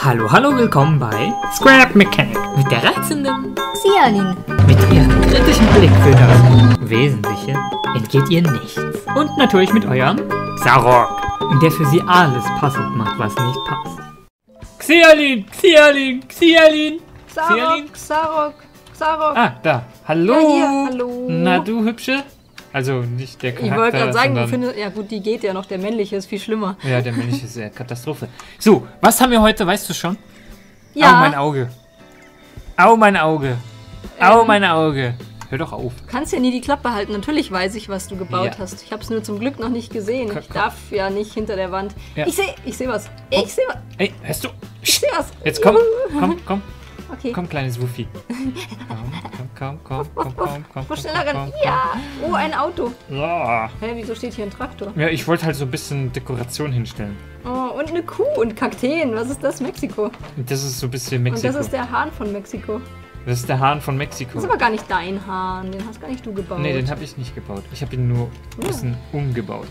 Hallo, hallo, willkommen bei Scrap Mechanic mit der reizenden Xiaolin. Mit ihrem kritischen Blick für das Wesentliche entgeht ihr nichts. Und natürlich mit eurem Xarok, der für sie alles passend macht, was nicht passt. Xiaolin, Xiaolin, Xiaolin. Xarok. Ah, da. Hallo. Ja, hier, hallo. Na, du Hübsche? Also nicht der Charakter, Ich wollte gerade sagen, sondern... du findest, ja gut, die geht ja noch, der männliche ist viel schlimmer. Ja, der männliche ist eine Katastrophe. So, was haben wir heute, weißt du schon? Ja. Au, mein Auge. Au, mein Auge. Au, mein Auge. Hör doch auf. Du kannst ja nie die Klappe halten. Natürlich weiß ich, was du gebaut hast. Ich habe es nur zum Glück noch nicht gesehen. Ich darf ja nicht hinter der Wand. Ja. Ich sehe was. Ich sehe was. Ey, hörst du? Ich sehe was. Jetzt komm. Okay. Komm, kleines Wuffi. Komm. Wo schneller rennen? Ja. Oh, ein Auto. Ja. Hä, wieso steht hier ein Traktor? Ja, ich wollte halt so ein bisschen Dekoration hinstellen. Oh, und eine Kuh und Kakteen. Was ist das? Mexiko. Und das ist so ein bisschen Mexiko. Und das ist der Hahn von Mexiko. Das ist der Hahn von Mexiko. Das ist aber gar nicht dein Hahn. Den hast gar nicht du gebaut. Nee, den habe ich nicht gebaut. Ich habe ihn nur ein bisschen umgebaut.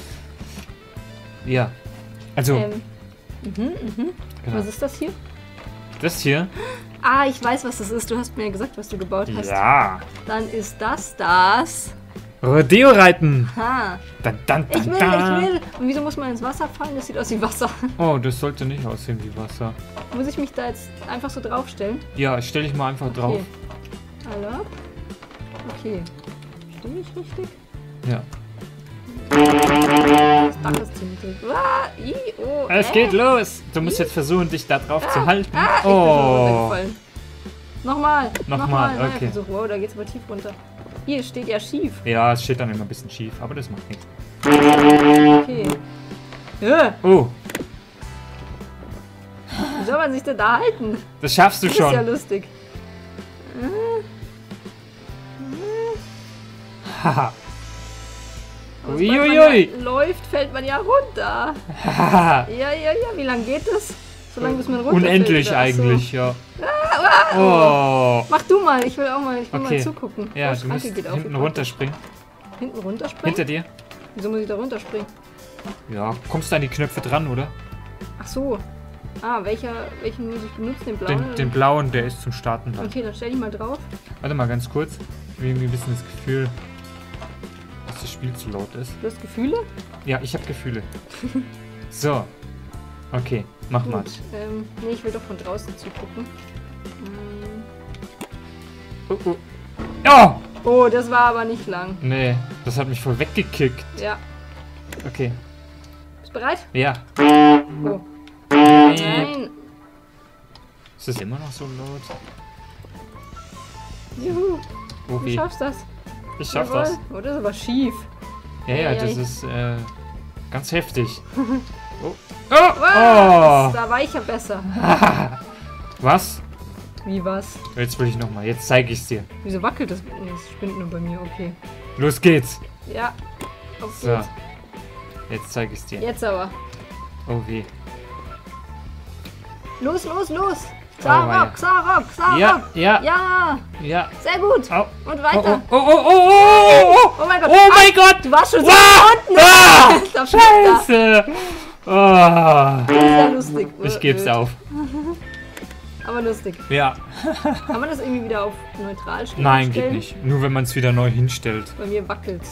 Ja. Also. Genau. Was ist das hier? Das hier? Ah, ich weiß, was das ist. Du hast mir gesagt, was du gebaut hast. Ja. Dann ist das. Rodeo-Reiten. Ha. Dann. Ich will. Und wieso muss man ins Wasser fallen? Das sieht aus wie Wasser. Oh, das sollte nicht aussehen wie Wasser. Muss ich mich da jetzt einfach so draufstellen? Ja, stell dich mal einfach drauf. Hallo? Okay. Stehe ich richtig? Ja. Das Dach ist ziemlich dick. Es geht los. Du musst jetzt versuchen, dich da drauf zu halten. Ich bin Oh. runtergefallen. Nochmal. Okay. Versuch. Wow, da geht's aber tief runter. Hier steht ja schief. Ja, es steht dann immer ein bisschen schief, aber das macht nichts. Okay. Oh, Wie soll man sich denn da halten? das schaffst du Das ist ja schon. lustig. Haha. Aber Uiuiui. sobald man läuft, fällt man ja runter. Haha. Ja. Wie lange geht das? So lange, bis man runterfällt. Unendlich oder? Ach so. eigentlich, ja. Oh. Mach du mal, ich will auch mal, Okay. mal zugucken. Ja, Oh, du musst Schranke geht auf. hinten runterspringen. Hinten runterspringen? Hinter dir. Wieso muss ich da runterspringen? Ja, kommst du an die Knöpfe dran, oder? Ach so. Ah, welchen muss ich benutzen? Den blauen? Den blauen, der ist zum Starten dann. Okay, dann stell dich mal drauf. Warte mal ganz kurz. Ich habe irgendwie ein bisschen das Gefühl, dass das Spiel zu laut ist. Du hast Gefühle? Ja, ich habe Gefühle. So. Okay, mach mal. Gut. Nee, ich will doch von draußen zugucken. Oh. Oh! Oh, das war aber nicht lang. Nee, das hat mich voll weggekickt. Ja. Okay. Bist du bereit? Ja. Oh. Nein. Ist das immer noch so laut? Juhu. Du Okay. schaffst das. Ich schaff Jawohl. das. Oh, das ist aber schief. Ja, Ei, das ei. ist ganz heftig. Oh. Was? Da war ich ja besser. Was? Wie was? Jetzt will ich nochmal. Jetzt zeige ich es dir. Wieso wackelt das? Nee, das spinnt nur bei mir. Okay. Los geht's. Ja. Auf So. geht's. Jetzt zeige ich es dir. Jetzt aber. Oh weh. Los. weia. Xarok. Ja. Ja. Sehr gut. Au. Und weiter. Oh mein Gott. Oh mein Gott. Du warst schon so Ah! unten. Ah! Da fliegt er. Scheiße. Oh. Das ist ja lustig. Ich geb's auf. Aber lustig. Ja. Kann man das irgendwie wieder auf neutral stellen? Nein, geht nicht. Nur wenn man es wieder neu hinstellt. Bei mir wackelt's.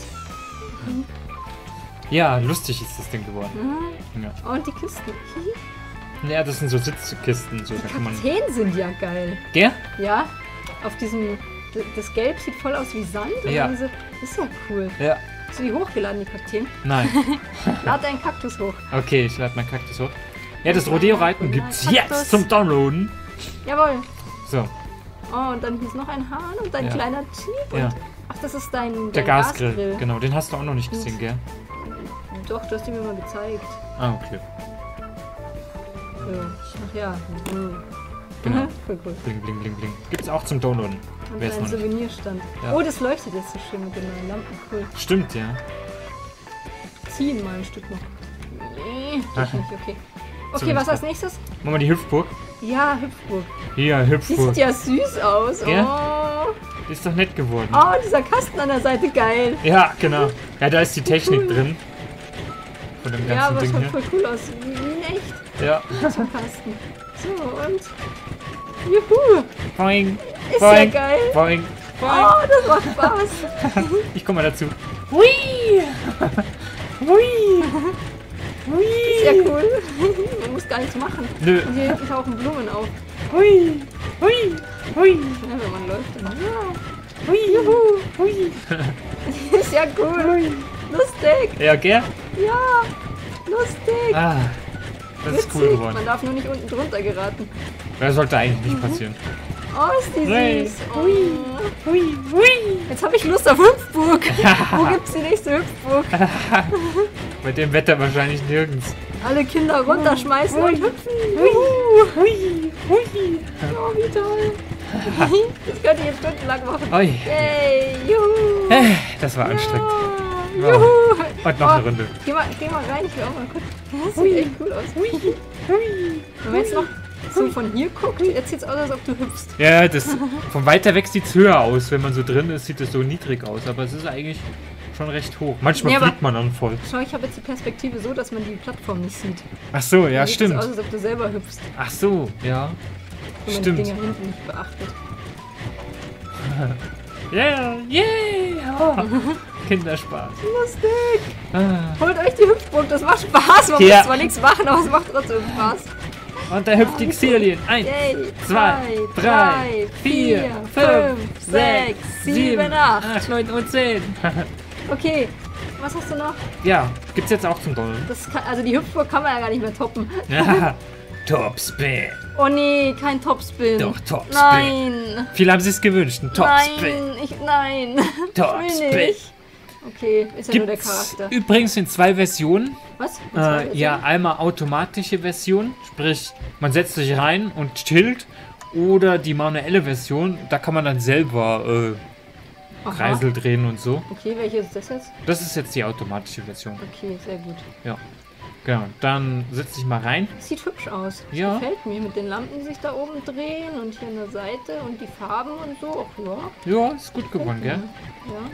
Ja, lustig ist das Ding geworden. Ja. Und die Kisten. Ja, das sind so Sitzkisten. So, da kann man... Kakteen sind ja geil. Gell? Ja, auf diesem... Das Gelb sieht voll aus wie Sand. Ja. Das ist ja cool. Ja. Hast du die hochgeladen, die Kakteen? Nein. Lad deinen Kaktus hoch. Okay, ich lade meinen Kaktus hoch. Ja, das Rodeo-Reiten gibt's Kaktus. jetzt zum Downloaden. Jawohl. So, Oh, und dann hier ist noch ein Hahn und ein Ja. kleiner Jeep. Und, Ja. Ach, das ist dein der Gasgrill. Genau, den hast du auch noch nicht gesehen, gell? Doch, du hast ihn mir mal gezeigt. Ah, okay. So. Ach ja. Genau. Voll cool. Bling, bling, bling, bling. Gibt's auch zum Downloaden. Und Wer ist ein noch nicht? Souvenirstand. Ja. Oh, das leuchtet jetzt so schön mit den neuen Lampen. Cool. Stimmt, ja. Ziehen mal ein Stück noch. Nee, das Aha. nicht, okay. Okay, Zumindest was als nächstes? Machen wir die Hüpfburg. Ja, Hüpfburg. Hier, Die Hüpfburg. sieht ja süß aus. Ja. Oh. Ist doch nett geworden. Oh, dieser Kasten an der Seite, geil. Ja, genau. Ja, da ist die Technik drin. Von dem Ja, ganzen aber Ding schaut hier. voll cool aus. Wie in echt. Ja. Zum Kasten. So, und... Juhu! Boing, Ist boing, ja geil. boing, boing. Oh, das macht Spaß. Ich komme mal dazu. Hui! Hui! Hui! Ist ja cool. Man muss gar nichts machen. Nö. Und hier hinten tauchen Blumen auf. Hui! Hui! Hui! Ja, wenn man läuft, dann... Ja. Hui! Juhu! Hui! Ist ja cool. Hui! Lustig. Ja, gell? Ja. Lustig. Ah, das ist cool Witzig. geworden. Man darf nur nicht unten drunter geraten. Das sollte eigentlich nicht passieren. Oh, ist die Hui. süß. Oh. Hui! Hui! Jetzt habe ich Lust auf Hüpfburg. Wo gibt's die nächste Hüpfburg? Bei dem Wetter wahrscheinlich nirgends. Alle Kinder runterschmeißen Hui. und hüpfen. Hui! Juhu. Hui! Hui! Oh, wie toll. Das könnt ihr jetzt stundenlang machen. Ui. Yay, juhu. Das war anstrengend. Ja, juhu. Und noch eine Runde. Geh mal rein, ich will auch mal gucken. Das sieht echt cool aus. Hui! Wenn man jetzt noch so von hier guckt, jetzt sieht's aus, als ob du hüpfst. Ja, von weiter weg sieht es höher aus. Wenn man so drin ist, sieht es so niedrig aus. Aber es ist eigentlich schon recht hoch. Manchmal Ja, aber- fliegt man dann voll. Schau, ich habe jetzt die Perspektive so, dass man die Plattform nicht sieht. Ach so, ja, Dann sieht es stimmt. aus, als ob du selber hüpfst, Ach so, ja. wenn man Stimmt. die Dinger hinten nicht beachtet. Yeah, yeah. Kinderspaß. Lustig! Ah. Holt euch die Hüpfburg, das macht Spaß. Man Ja. muss zwar nichts machen, aber es macht trotzdem Spaß. Und da hüpft die Xilien. 1, Yay! 2, 3, 4, 5, 6, 7, 8, 9 und 10. Okay, was hast du noch? Ja, gibt's jetzt auch zum Download. Also die Hüpfburg kann man ja gar nicht mehr toppen. Ja. Topspin. Oh nee, kein Topspin. Doch, Topspin. Nein. Viele haben sich gewünscht. Ein Topspin. Nein. Topspin. Ich will nicht. Okay, ist ja nur der Gibt's Charakter. übrigens in 2 Versionen. Was? Und zwar ist Ja, einmal automatische Version, sprich man setzt sich rein und chillt, oder die manuelle Version, da kann man dann selber Aha. Kreisel drehen und so. Okay, welche ist das jetzt? Das ist jetzt die automatische Version. Okay, sehr gut. Ja, genau. Dann setz dich mal rein. Sieht hübsch aus. Das Ja. gefällt mir mit den Lampen, die sich da oben drehen und hier an der Seite und die Farben und so. Ach ja. Ja, ist gut geworden, gell? Ja.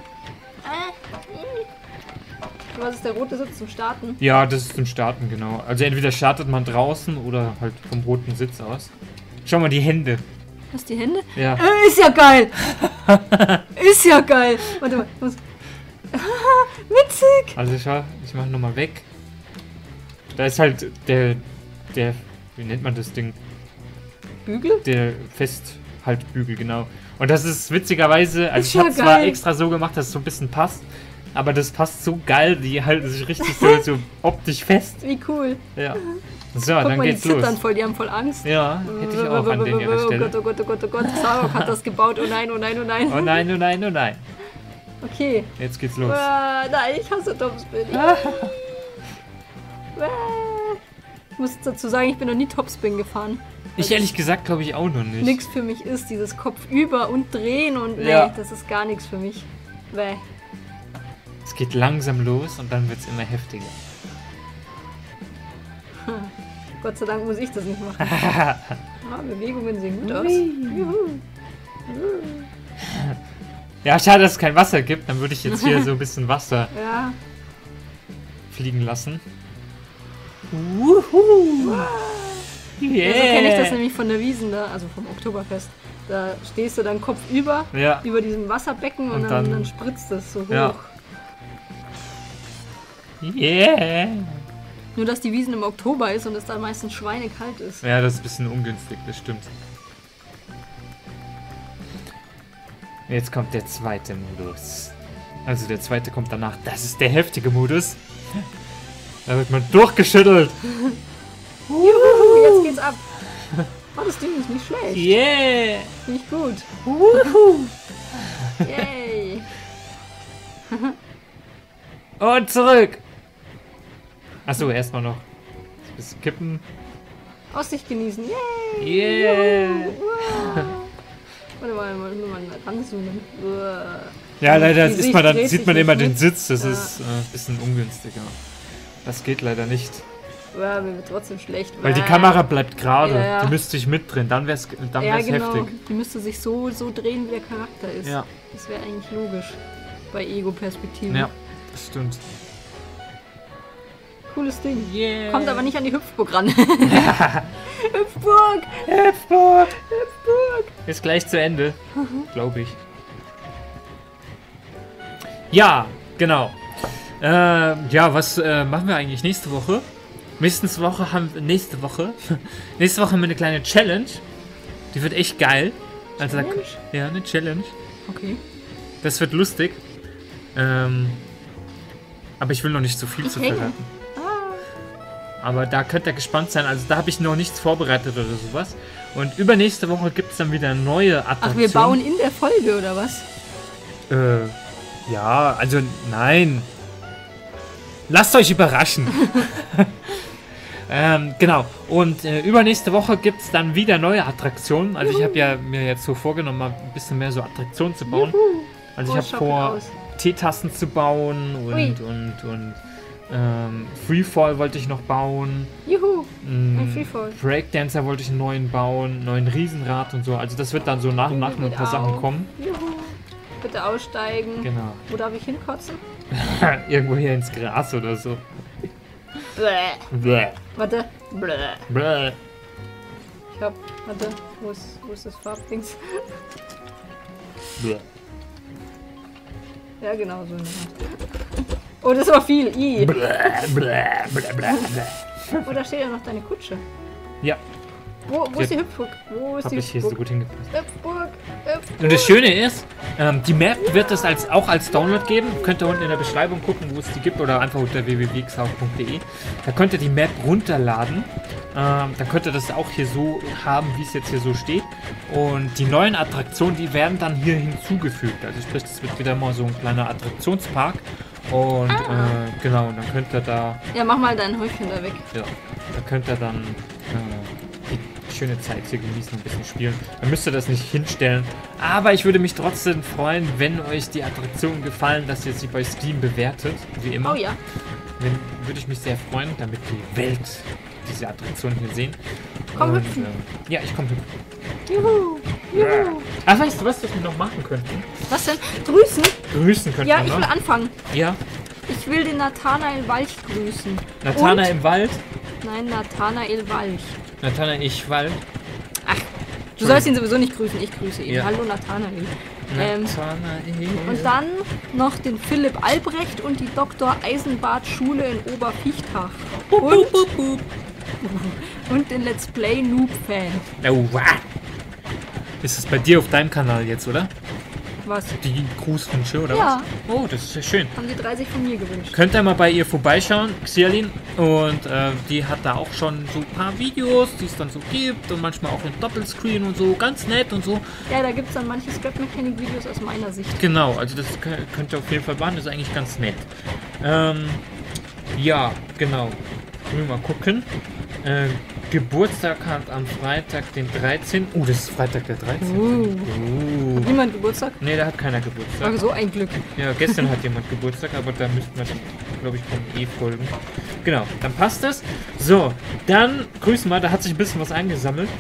Was ist der rote Sitz zum Starten? Ja, das ist zum Starten, genau. Also entweder startet man draußen oder halt vom roten Sitz aus. Schau mal die Hände. Was, die Hände? Ja. Ist ja geil! Ist ja geil! Warte mal, ich muss... Witzig! Also schau, ich mach nochmal weg. Da ist halt der, wie nennt man das Ding? Bügel? Der Festhaltbügel, genau. Und das ist witzigerweise, also Ist ich ja habe zwar geil. extra so gemacht, dass es so ein bisschen passt, aber das passt so geil, die halten sich richtig so optisch fest. Wie cool. Ja. So, Guck dann mal, die geht's los. zittern voll, die haben voll Angst. Ja, hätte ich auch an den ihrer Oh Stelle. Gott, oh Gott, oh Gott, oh Gott. Sarok hat das gebaut. Oh nein, oh nein, oh nein. Oh nein, oh nein, oh nein. Okay. Jetzt geht's los. Nein, ich hasse Topspin. Ich muss dazu sagen, ich bin noch nie Topspin gefahren. Ich ehrlich gesagt glaube ich auch noch nicht. Nix für mich ist dieses Kopfüber und drehen und nee, Ja. das ist gar nichts für mich. Bäh. Es geht langsam los und dann wird's immer heftiger. Gott sei Dank muss ich das nicht machen. Ah, Bewegungen sehen gut aus. Juhu. Ja, schade, dass es kein Wasser gibt. Dann würde ich jetzt hier so ein bisschen Wasser Ja. fliegen lassen. Wuhu. Yeah. So kenne ich das nämlich von der Wiesn da, also vom Oktoberfest. Da stehst du dann kopfüber Ja. über diesem Wasserbecken und Und dann, dann- spritzt das so hoch. Ja. Yeah. Nur, dass die Wiesn im Oktober ist und es da meistens schweinekalt ist. Ja, das ist ein bisschen ungünstig, das stimmt. Jetzt kommt der zweite Modus. Also der zweite kommt danach. Das ist der heftige Modus. Da wird man durchgeschüttelt. Juhu, jetzt geht's ab. Oh, das Ding ist nicht schlecht. Yeah. Finde ich gut. Yay. Und zurück. Achso, erstmal noch ein bisschen kippen. Aussicht genießen. Yay. Yeah. Wow. Warte mal, nur mal ranzoomen. Ja, leider Die ist Sicht man, dann dreht sieht sich man nicht immer mit. den Sitz. Das Ja. ist ein bisschen ungünstiger. Das geht leider nicht. Ja, mir wird trotzdem schlecht. Weil die Kamera bleibt gerade. Ja, ja. Die müsste ich mitdrehen. Dann wär's Ja, genau. heftig. Die müsste sich so drehen, wie der Charakter ist. Ja. Das wäre eigentlich logisch. Bei Ego-Perspektiven. Ja, das stimmt. Cooles Ding. Yeah. Kommt aber nicht an die Hüpfburg ran. Hüpfburg! Hüpfburg! Hüpfburg! Ist gleich zu Ende. Glaube ich. Ja, genau. Ja, was machen wir eigentlich nächste Woche? Nächste Woche haben wir eine kleine Challenge. Die wird echt geil. Also Challenge? Ja, eine Challenge. Okay. Das wird lustig. Aber ich will noch nicht so viel zu verraten. Aber da könnt ihr gespannt sein. Also da habe ich noch nichts vorbereitet oder sowas. Und übernächste Woche gibt es dann wieder neue Attraktionen. Ach, wir bauen in der Folge, oder was? Ja, also nein. Lasst euch überraschen. Genau. Und übernächste Woche gibt es dann wieder neue Attraktionen. Also ich habe ja mir jetzt so vorgenommen, mal ein bisschen mehr so Attraktionen zu bauen. Also ich habe vor, Teetassen zu bauen und Freefall wollte ich noch bauen. Juhu, ein Freefall. Breakdancer wollte ich einen neuen bauen, neuen Riesenrad und so. Also das wird dann so nach und nach ein paar Sachen kommen. Juhu. Bitte aussteigen. Genau. Wo darf ich hinkotzen? Irgendwo hier ins Gras oder so. Bläh. Bläh. Warte. Bläh. Bläh. Ich hab. Warte. Wo ist das Farbdings? Bläh. Ja, genau so. Oh, das war viel. I. Bläh, bläh, bläh, bläh, bläh. Oh, da steht ja noch deine Kutsche. Ja. Wo ist die Hüpfburg? Wo ist Hab die ich hier so gut hingepasst. Hüpfburg? Und das Schöne ist, die Map wird es auch als Download geben. Könnt ihr unten in der Beschreibung gucken, wo es die gibt, oder einfach unter www.xhauch.de. Da könnt ihr die Map runterladen. Da könnt ihr das auch hier so haben, wie es jetzt hier so steht. Und die neuen Attraktionen, die werden dann hier hinzugefügt. Also sprich, das wird wieder mal so ein kleiner Attraktionspark. Und genau, und dann könnt ihr da... Ja, mach mal dein Häufchen da weg. Ja, da könnt ihr dann die schöne Zeit hier genießen und ein bisschen spielen. Dann müsst ihr das nicht hinstellen. Aber ich würde mich trotzdem freuen, wenn euch die Attraktionen gefallen, dass ihr sie bei Steam bewertet, wie immer. Oh ja. Würde ich mich sehr freuen, damit die Welt diese Attraktionen hier sehen. Komm hüpfen. Ja, ich komme hüpfen. Juhu. Juhu. Ach, weißt du, was wir noch machen könnten? Was denn? Grüßen? Grüßen könnten Ja, wir ich will noch. anfangen. Ja, Ich will den Nathanael Walch grüßen. Nathana Und- im Wald. Nein, Nathanael Walch. Nathana ich Wald. Ach, du sollst ihn sowieso nicht grüßen. Ich grüße ihn. Ja. Hallo Nathanael. Nathanael. Und dann noch den Philipp Albrecht und die Dr. Eisenbart Schule in Oberfichtach. Und den Let's Play Noob Fan. Oh, wow. Ist das bei dir auf deinem Kanal jetzt, oder? Was? Die Grußwünsche, oder Ja. was? Oh, das ist ja schön. Haben die 30 von mir gewünscht. Könnt ihr mal bei ihr vorbeischauen, Xialin. Und die hat da auch schon so ein paar Videos, die es dann so gibt. Und manchmal auch in Doppelscreen und so. Ganz nett und so. Ja, da gibt es dann manche Scrap-Mechanic-Videos aus meiner Sicht. Genau, also das könnt ihr auf jeden Fall machen. Das ist eigentlich ganz nett. Ja, genau. Mal gucken. Geburtstag hat am Freitag, den 13. Oh, das ist Freitag der 13. Hat niemand Geburtstag? Nee, da hat keiner Geburtstag. Ach, so ein Glück. Ja, gestern hat jemand Geburtstag, aber da müssten wir dann, glaube ich, vom folgen. Genau, dann passt das. So, dann grüßen wir, da hat sich ein bisschen was eingesammelt.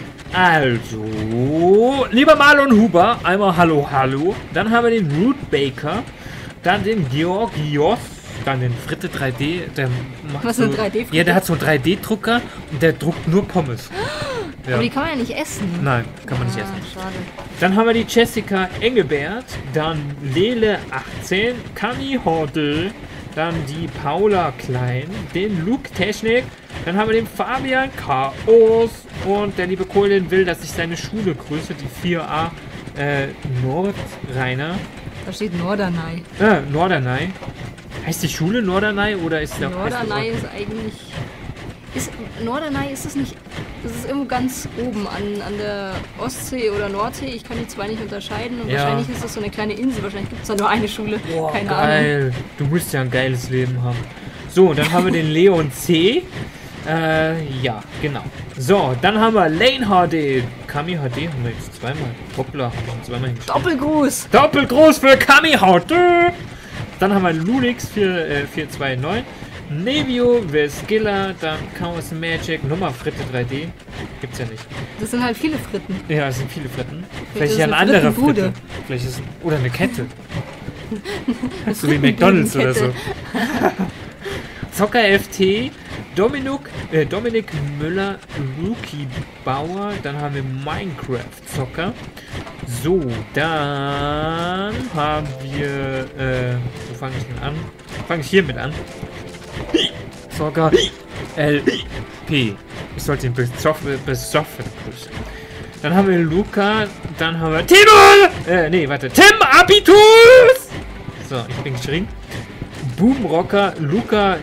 Also, lieber Marlon Huber, einmal Hallo, Hallo. Dann haben wir den Root Baker, dann den Georgios, dann den Fritte 3D. Der macht Was, so, ein 3D-Fritte? Ja, der hat so einen 3D-Drucker und der druckt nur Pommes. Ja. Aber die kann man ja nicht essen. Nein, kann man nicht Ah, essen. schade. Dann haben wir die Jessica Engelbert, dann Lele 18, Kami Horde, dann die Paula Klein, den Luke Technik, dann haben wir den Fabian Chaos und der liebe Colin will, dass ich seine Schule grüße, die 4a Nordrheiner. Da steht Norderney. Norderney. Heißt die Schule Norderney oder ist der Norderney ist eigentlich... Norderney ist es nicht... Das ist irgendwo ganz oben an der Ostsee oder Nordsee. Ich kann die zwei nicht unterscheiden. Und Ja. wahrscheinlich ist das so eine kleine Insel. Wahrscheinlich gibt es da nur eine Schule. Boah, Keine Ahnung. geil. Du musst ja ein geiles Leben haben. So, dann haben wir den Leon C. Ja, genau. So, dann haben wir Lane HD. Kami HD haben wir jetzt zweimal. Hoppla, haben wir zweimal hingestellt. Doppelgruß. Doppelgroß für Kami HD. Dann haben wir Lunix 429. Nevio, Veskilla, dann Chaos Magic, Nummer Fritte 3D. Gibt's ja nicht. Das sind halt viele Fritten. Ja, es sind viele Fritten. Vielleicht Vielleicht ist ja es ein eine anderer Frittenbude. Fritte. Vielleicht ist oder eine Kette. So wie McDonalds oder so. Zocker FT, Dominik Müller, Luki Bauer, dann haben wir Minecraft-Zocker. So, dann haben wir, wo fange ich denn an? Fange ich hiermit an. Zocker LP. Ich sollte ihn besoffen grüßen. Dann haben wir Luca, dann haben wir Tim Abitus! So, ich bin geschrien. Boomrocker, Luca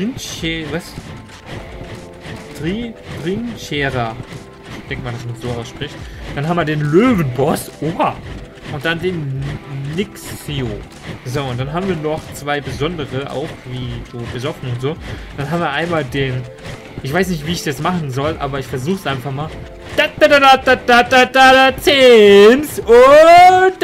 Trinchera. Ich denke mal, dass man so ausspricht. Dann haben wir den Löwenboss. Oha. Und dann den Nixio. So, und dann haben wir noch zwei besondere, auch wie so besoffen und so. Dann haben wir einmal den... Ich weiß nicht, wie ich das machen soll, aber ich versuche es einfach mal. Zins und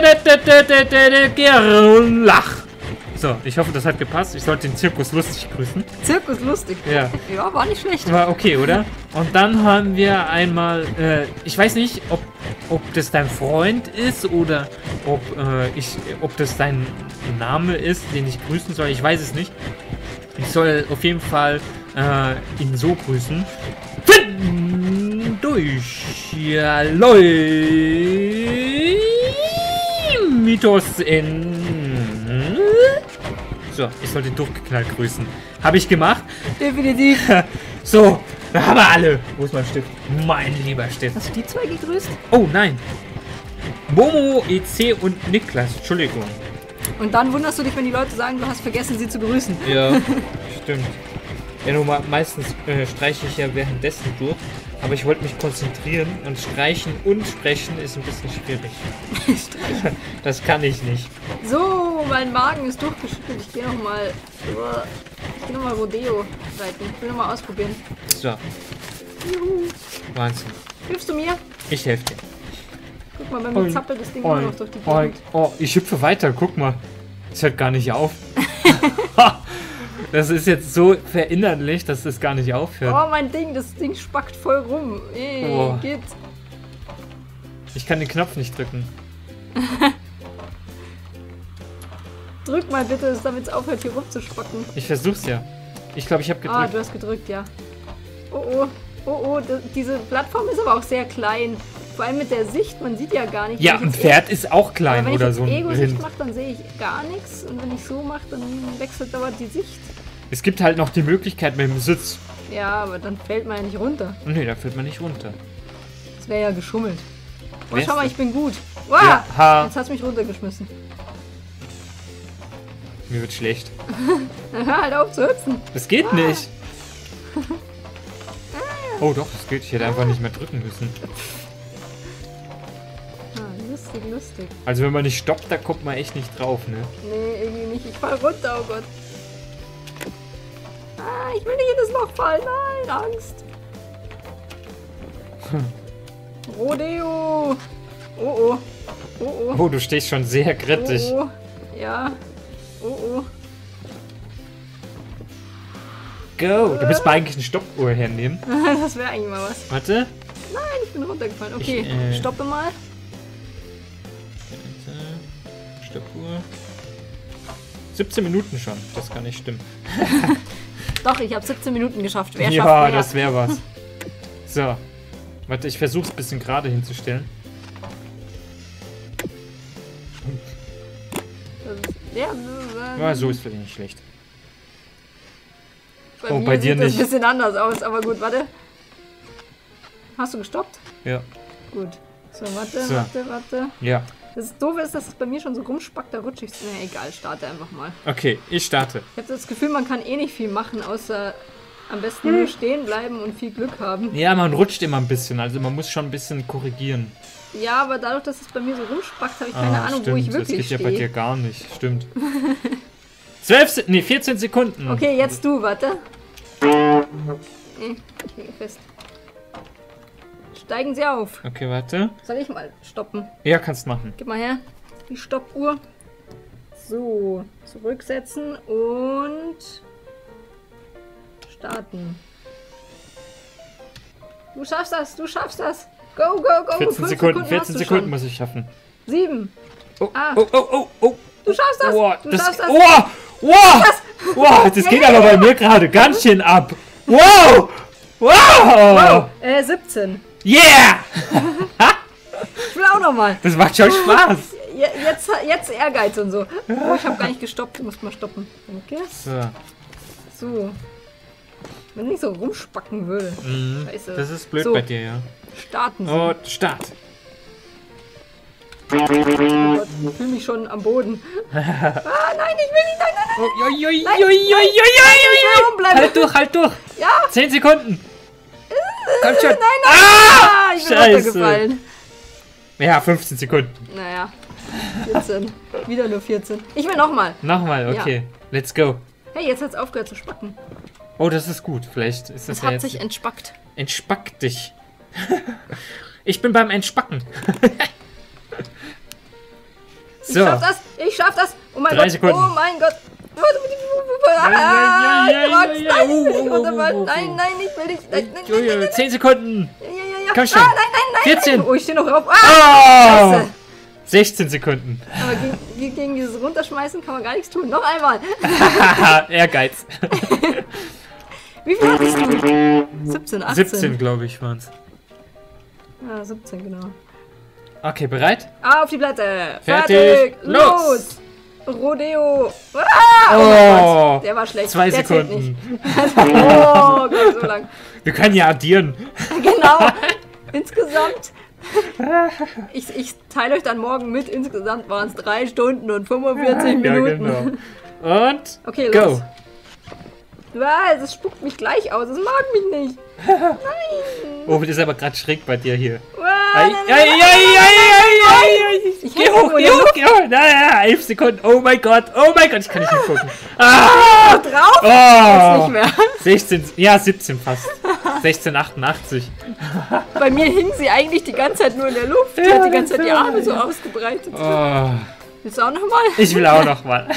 Gerlach. So, ich hoffe, das hat gepasst. Ich sollte den Zirkus lustig grüßen. Zirkus lustig? Ja. Ja, war nicht schlecht. War okay, oder? Und dann haben wir einmal, ich weiß nicht, ob das dein Freund ist oder ob das dein Name ist, den ich grüßen soll. Ich weiß es nicht. Ich soll auf jeden Fall ihn so grüßen. Durch Mythos in... So, ich soll den durchgeknallt grüßen. Habe ich gemacht. Definitiv. So, da haben wir alle. Wo ist mein Stift? Mein lieber Stift. Hast du die zwei gegrüßt? Oh, nein. Momo, EC und Niklas. Entschuldigung. Und dann wunderst du dich, wenn die Leute sagen, du hast vergessen, sie zu grüßen. Ja, stimmt. Ja, nur meistens streiche ich ja währenddessen durch. Aber ich wollte mich konzentrieren und streichen und sprechen ist ein bisschen schwierig. Streichen. Das kann ich nicht. So, mein Magen ist durchgeschüttelt. Ich gehe nochmal Rodeo reiten. Ich will nochmal ausprobieren. So. Juhu. Wahnsinn. Hilfst du mir? Ich helfe dir. Guck mal, bei mir zappelt das Ding immer noch durch die Gegend. Oh, ich hüpfe weiter. Guck mal. Es hört gar nicht auf. Das ist jetzt so verinnerlicht, dass es gar nicht aufhört. Oh, mein Ding, das Ding spackt voll rum. Oh. Geht. Ich kann den Knopf nicht drücken. Drück mal bitte, damit es aufhört, hier rumzuspacken. Ich versuch's ja. Ich glaube, ich habe gedrückt. Ah, du hast gedrückt, ja. Oh, diese Plattform ist aber auch sehr klein. Vor allem mit der Sicht, man sieht ja gar nicht. Ja, ein Pferd ist auch klein oder so. Wenn ich ein Ego-Sicht mache, dann sehe ich gar nichts. Und wenn ich so mache, dann wechselt dauernd die Sicht. Es gibt halt noch die Möglichkeit mit dem Sitz. Ja, aber dann fällt man ja nicht runter. Nee, da fällt man nicht runter. Das wäre ja geschummelt. Oh, Wär's schau mal, das? ich bin gut. Wow, Ja, jetzt hast du mich runtergeschmissen. Mir wird schlecht. Hör halt auf zu hüpfen. Das geht nicht. Oh doch, das geht. Ich hätte einfach nicht mehr drücken müssen. Lustig. Also wenn man nicht stoppt, da kommt man echt nicht drauf, ne? Nee, irgendwie nicht. Ich fall runter, oh Gott. Ah, ich will nicht in das Loch fallen. Nein, Angst. Rodeo. Oh. Oh, du stehst schon sehr kritisch. Oh. Ja. Oh. Go! Du müsst mal eigentlich eine Stoppuhr hernehmen. Das wäre eigentlich mal was. Warte. Nein, ich bin runtergefallen. Okay, stoppe mal. Stoppuhr. 17 Minuten schon. Das kann nicht stimmen. Doch, ich habe 17 Minuten geschafft. Wer schafft Ja, mehr? das wäre was. So. Warte, ich versuche es ein bisschen gerade hinzustellen. Ja, so ist vielleicht nicht schlecht. Bei dir sieht das nicht. ein bisschen anders aus, aber gut, warte. Hast du gestoppt? Ja. Gut. So, warte. Ja. Das Doofe ist, dass es bei mir schon so rumspackt, da rutsche ich. Nee, egal, starte einfach mal. Okay, ich starte. Ich habe das Gefühl, man kann eh nicht viel machen, außer am besten nur stehen bleiben und viel Glück haben. Ja, man rutscht immer ein bisschen, also man muss schon ein bisschen korrigieren. Ja, aber dadurch, dass es bei mir so rumspackt, habe ich keine Ahnung, stimmt. wo ich wirklich stehe. Das geht ja bei dir gar nicht, stimmt. 14 Sekunden. Okay, jetzt du, warte. Ich hänge fest. Steigen Sie auf. Okay, warte. Soll ich mal stoppen? Ja, kannst machen. Gib mal her, die Stoppuhr. So, zurücksetzen und starten. Du schaffst das. Go. 14 Sekunden muss ich schaffen. 7. Oh. Du schaffst das. Das geht aber bei mir gerade ganz schön ab. Wow! Wow! 17. Yeah! Ich will auch nochmal. Das macht schon Spaß. Jetzt Ehrgeiz und so. Oh, ich habe gar nicht gestoppt. Ich muss mal stoppen. Okay. So. Wenn ich so rumspacken würde. Scheiße. Das ist blöd so, bei dir, ja. Starten. Und Start. Oh Gott, ich fühle mich schon am Boden. Nein, ich will nicht. Nein. Halt durch. Ja. 10 Sekunden. Komm schon. Nein. Ich bin Scheiße. runtergefallen. Ja, 15 Sekunden. Naja. 14. Wieder nur 14. Ich will nochmal. Nochmal, okay. Let's go. Hey, jetzt hat's aufgehört zu spacken. Oh, das ist gut. Vielleicht ist das Es ja hat jetzt... sich entspackt. Entspack dich. Ich bin beim Entspacken. So. Ich schaff das. Oh mein 3 Gott. Sekunden. Oh mein Gott. Nein, ich will nicht. Nein. 10 Sekunden. Ja. Komm schon. Nein. 14. Oh, ich stehe noch drauf. Oh. Scheiße. 16 Sekunden. Aber gegen dieses Runterschmeißen kann man gar nichts tun. Noch einmal. Ehrgeiz. Wie viel hattest du? 17, 18. 17, glaube ich, waren es. Ja, 17, genau. Okay, bereit? Auf die Plätze. Fertig. Los. Rodeo. Oh Oh. Gott, der war schlecht. 2 Der zählt Sekunden. nicht. Oh Gott, so lang. Wir können ja addieren. Genau. Insgesamt. Ich teile euch dann morgen mit. Insgesamt waren es 3 Stunden und 45 Minuten. Ja, genau. Und Okay, go. los. Es spuckt mich gleich aus. Es mag mich nicht. Nein. Oh, das ist aber gerade schräg bei dir hier. Nein. Ich Geh hoch. Na, 11 Sekunden. Oh mein Gott, ich kann nicht hingucken. Drauf. Jetzt nicht mehr. 16, ja 17 fast. 16,88. Bei mir hing sie eigentlich die ganze Zeit nur in der Luft. Die hat die ganze Zeit die Arme so ausgebreitet. Oh, Willst du auch nochmal? ich will auch noch mal.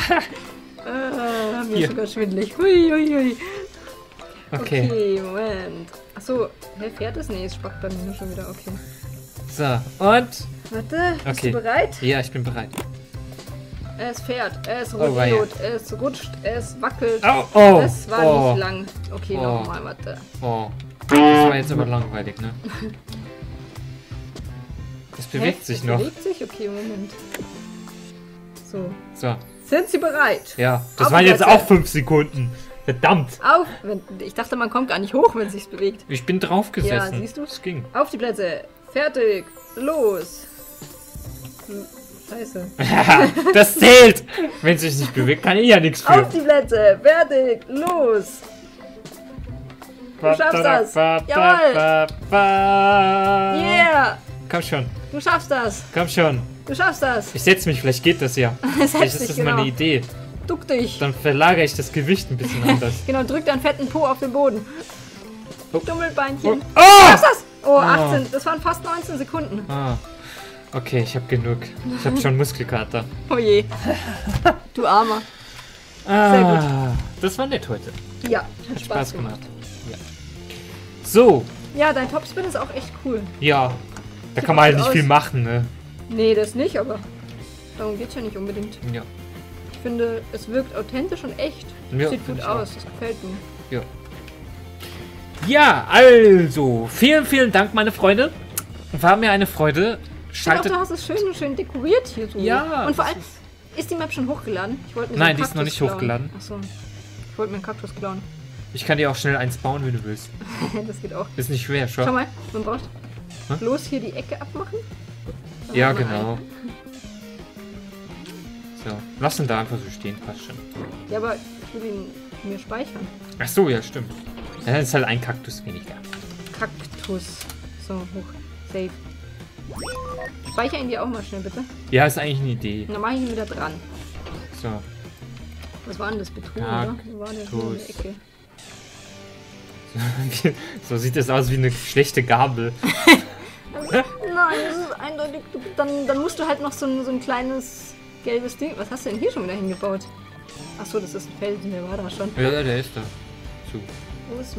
Mir Hier. ist sogar schwindelig. Hui. Okay. Okay, Moment. Achso, fährt es? Nee, es spackt bei mir schon wieder. Okay. So, und? Warte, bist Okay. du bereit? Ja, ich bin bereit. Es fährt, es Oh, weia. rotiert, es rutscht, es wackelt. Oh, Das war nicht lang. Okay, Oh. nochmal, warte. Oh, das war jetzt aber langweilig, ne? Es bewegt Hä? sich Es noch. Bewegt sich? Okay, Moment. So. So, Sind Sie bereit? ja. Das Auf waren die jetzt Plätze. auch 5 Sekunden. Verdammt. Auf! Ich dachte, man kommt gar nicht hoch, wenn es sich bewegt. Ich bin drauf gesessen. Ja, siehst du? Es ging. Auf die Plätze. Fertig. Los. Scheiße. Das zählt. Wenn es sich nicht bewegt, kann ich ja nichts für. Auf die Plätze. Fertig. Los. Du schaffst das. Jawohl. Yeah. Komm schon, Du schaffst das. komm schon. Du schaffst das. Ich setz mich, vielleicht geht das ja. Setz Vielleicht ist dich, das genau. meine Idee. Duck dich. Dann verlagere ich das Gewicht ein bisschen anders. Genau, drück deinen fetten Po auf den Boden. Oh. Dummelbeinchen. Oh! Du schaffst das. Oh, 18. Das waren fast 19 Sekunden. Ah. Okay, ich habe genug. Ich habe schon Muskelkater. Oh je. Du Armer. Ah, das war nett heute. Ja, hat Spaß gemacht. Ja. So, Ja, dein Topspin ist auch echt cool. ja. Da Sieht kann man halt gut nicht aus. viel machen, ne? Nee, das nicht, aber darum geht's ja nicht unbedingt. Ja. Ich finde, es wirkt authentisch und echt. Ja, Sieht find gut ich auch. aus, das gefällt mir. Ja. Ja, also, vielen, vielen Dank, meine Freunde. War mir eine Freude. Ich finde auch, Schaltet. du hast es schön dekoriert hier so. Ja, Und vor das allem, ist die Map schon hochgeladen? Ich wollte mir Nein, so einen die ist noch Kaktus nicht klauen. hochgeladen. Achso. Ich wollte mir einen Kaktus klauen. Ich kann dir auch schnell eins bauen, wenn du willst. Das geht auch. Ist nicht schwer, Schau schon. mal, man braucht Hä? bloß hier die Ecke abmachen. Dann Ja, hat man genau. einen. So, lass ihn da einfach so stehen, passt schon. Ja, aber ich will ihn mir speichern. Ach so, ja, stimmt. Ja, dann ist halt ein Kaktus weniger. Kaktus. So, hoch. Save. Speicher ihn dir auch mal schnell, bitte. Ja, ist eigentlich eine Idee. Und dann mache ich ihn wieder dran. So. Was war denn das? Beton, oder? Wo war der hier in der Ecke? So sieht es aus wie eine schlechte Gabel. Nein, das ist eindeutig. Dann musst du halt noch so ein kleines gelbes Ding. Was hast du denn hier schon wieder hingebaut? Achso, das ist ein Felsen, der war da schon. Ja, der ist da. So. Wo ist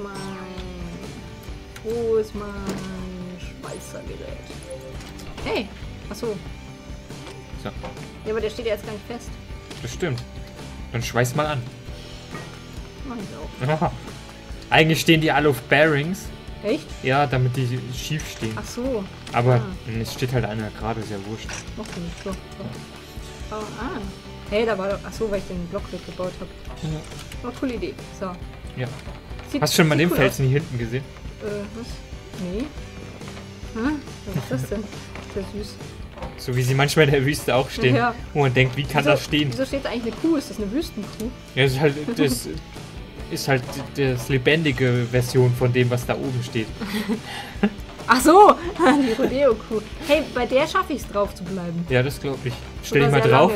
mein Schweißergerät? Hey! Achso. So. Ja, aber der steht ja jetzt gar nicht fest. Das stimmt. Dann schweiß mal an. Mach ich auch. Eigentlich stehen die alle auf Bearings. Echt? Ja, damit die schief stehen. Ach so. Aber es steht halt einer gerade, sehr wurscht. Noch nicht. So. Oh, Hey, da war doch... Ach so, weil ich den Block weggebaut habe. Ja. Oh, coole Idee. So. Ja. Hast du schon mal den cool Felsen hier hinten gesehen? Was? Nee. Was ist das denn? Das ist ja süß. So wie sie manchmal in der Wüste auch stehen. Ja. Wo man denkt, wie kann das stehen? Wieso steht da eigentlich eine Kuh? Ist das eine Wüstenkuh? Ja, das ist halt das lebendige Version von dem, was da oben steht. Ach so, die Rodeo-Kuh. Hey, bei der schaffe ich es drauf zu bleiben. Ja, das glaube ich. Stell dich mal drauf.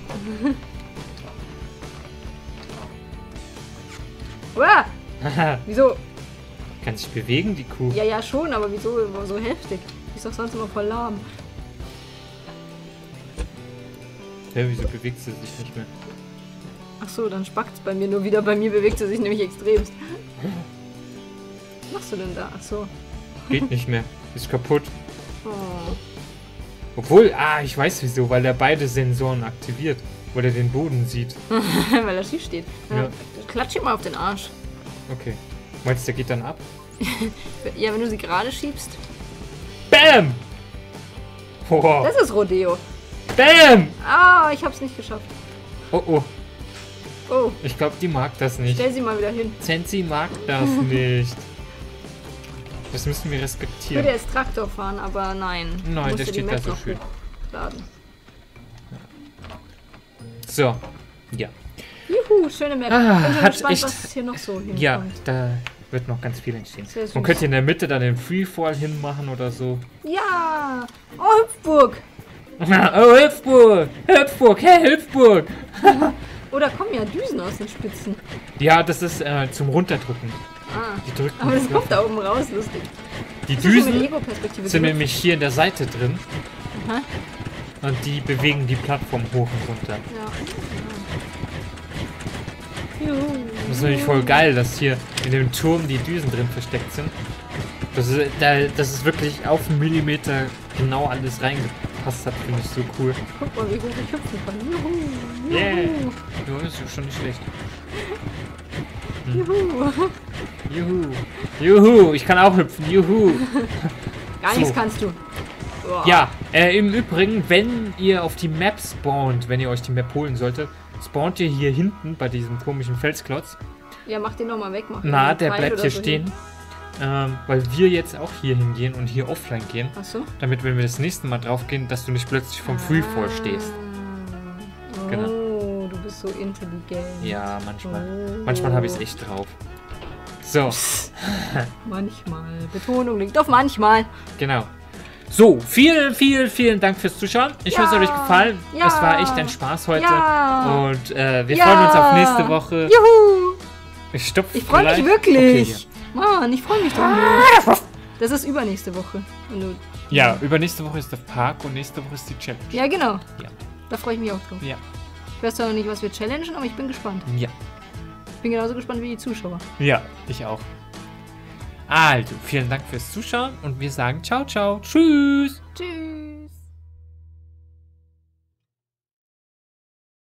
Uah, wieso? Kann sich bewegen, die Kuh. Ja, schon, aber wieso so heftig? Die ist doch sonst immer voll lahm. Ja, wieso bewegt sie sich nicht mehr? Ach so, dann spackt's bei mir nur wieder. Bei mir bewegt sie sich nämlich extremst. Was machst du denn da? Ach so. Geht nicht mehr. Ist kaputt. Oh. Obwohl, ich weiß wieso, weil er beide Sensoren aktiviert. Weil er den Boden sieht. Weil er schief steht. Ja. Klatsch ihm mal auf den Arsch. Okay. Meinst du, der geht dann ab? Ja, wenn du sie gerade schiebst. Bam! Oh. Das ist Rodeo. Bam! Ah, ich hab's nicht geschafft. Oh. Oh. Ich glaube, die mag das nicht. Stell sie mal wieder hin. Zenzi mag das nicht. Das müssen wir Ich respektieren. würde jetzt Traktor fahren, aber nein. Nein, Musst der du die steht da Map so noch schön. hochladen. So. Ja. Juhu, schöne Map. Ah, Ich bin hat gespannt, echt- was hier noch so hinkommt. Ja, da wird noch ganz viel entstehen. Sehr süß. Man könnte in der Mitte dann den Freefall hinmachen oder so. Ja! Oh, Hüpfburg! Oh, Hüpfburg! Hüpfburg! Hey, Hüpfburg! Oder kommen ja Düsen aus den Spitzen. Ja, das ist zum Runterdrücken. Die drücken. Aber das kommt da oben raus, lustig. Die Hast du schon mit Düsen Ego-Perspektive sind genutzt? nämlich hier in der Seite drin. Aha. Und die bewegen die Plattform hoch und runter. Ja. Juhu. Das ist nämlich voll geil, dass hier in dem Turm die Düsen drin versteckt sind. Das ist wirklich auf einen Millimeter genau alles reingepasst hat, finde ich so cool. Guck mal, wie hoch ich hüpfen kann. Juhu. Yeah. Juhu. Ja, ist ja schon nicht schlecht. Juhu. Juhu. Juhu, ich kann auch hüpfen. Juhu. Gar nichts So. kannst du. Boah. Ja, im Übrigen, wenn ihr auf die Map spawnt, wenn ihr euch die Map holen solltet, spawnt ihr hier hinten bei diesem komischen Felsklotz. Ja, mach den nochmal weg. Mach Na, den der Pfeil bleibt oder hier so stehen. hin. Weil wir jetzt auch hier hingehen und hier offline gehen. Ach so. Damit, wenn wir das nächste Mal drauf gehen, dass du nicht plötzlich vom Freefall stehst. Oh, Genau. du bist so intelligent. Ja, manchmal. Oh. Manchmal habe ich es echt drauf. So, Manchmal. Betonung liegt auf manchmal. genau. So, vielen Dank fürs Zuschauen. Ich Ja. hoffe, es hat euch gefallen. Ja. Es war echt ein Spaß heute. Ja. Und wir Ja. freuen uns auf nächste Woche. Juhu! Ich stopfe Ich freue mich gleich. wirklich. Okay, Mann, ich freue mich doch nicht. Das ist übernächste Woche. Wenn du ja, übernächste Woche ist der Park und nächste Woche ist die Challenge. ja, genau. Ja. Da freue ich mich auch drauf. Ja. Ich weiß zwar noch nicht, was wir challengen, aber ich bin gespannt. Ja. Ich bin genauso gespannt wie die Zuschauer. Ja, ich auch. Also, vielen Dank fürs Zuschauen und wir sagen ciao, ciao. Tschüss. Tschüss.